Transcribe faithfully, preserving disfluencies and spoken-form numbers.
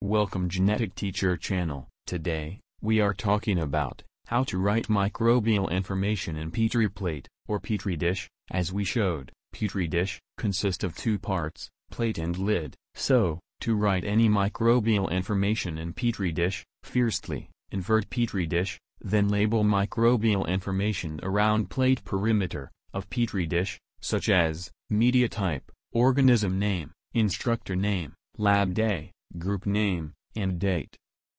Welcome Genetic Teacher Channel. Today, we are talking about how to write microbial information in Petri plate, or Petri dish. As we showed, Petri dish consists of two parts, plate and lid. So, to write any microbial information in Petri dish, firstly, invert Petri dish, then label microbial information around plate perimeter of Petri dish, such as media type, organism name, instructor name, lab day, group name, and date.